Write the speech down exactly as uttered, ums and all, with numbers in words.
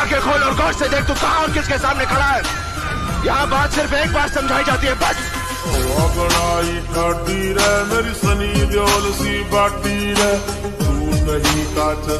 आंखें खोल और गौर से देख तू कहां और किसके सामने खड़ा है। यहाँ बात सिर्फ एक बार समझाई जाती है, बस। बड़ाई ठाटी रे मेरी सनी देओल सी बाटी रे, तू नहीं का